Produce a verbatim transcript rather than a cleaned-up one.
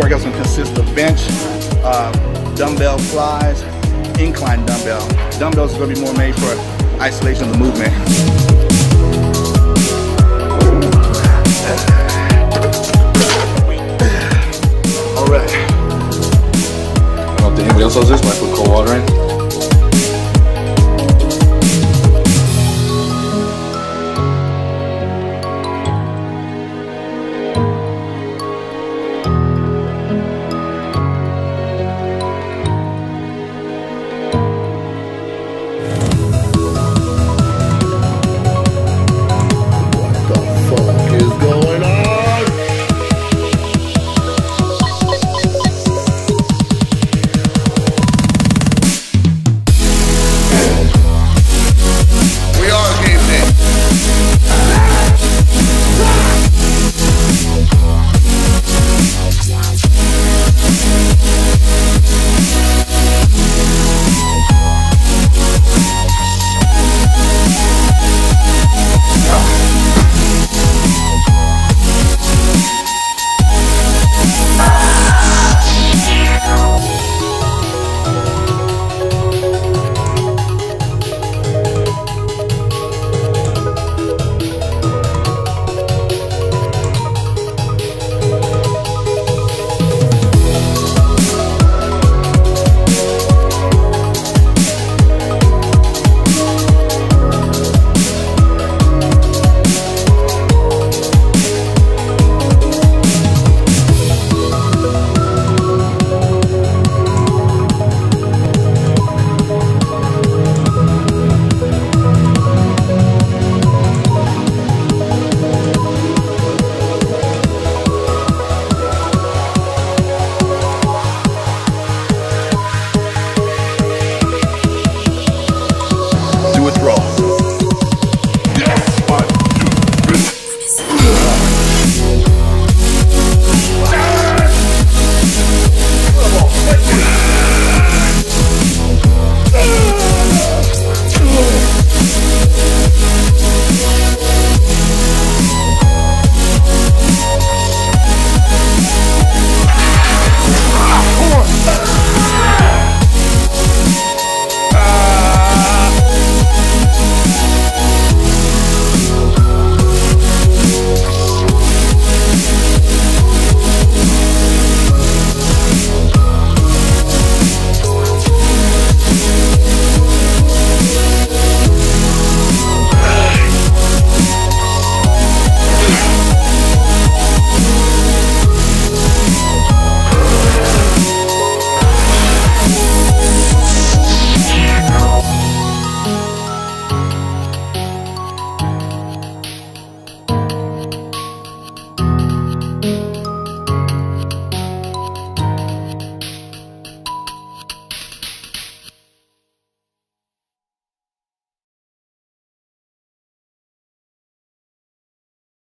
workout is going to consist of bench, uh, dumbbell flies, incline dumbbell. Dumbbells are going to be more made for isolation of the movement. All right. I don't know if anybody else does this, but I put cold water in.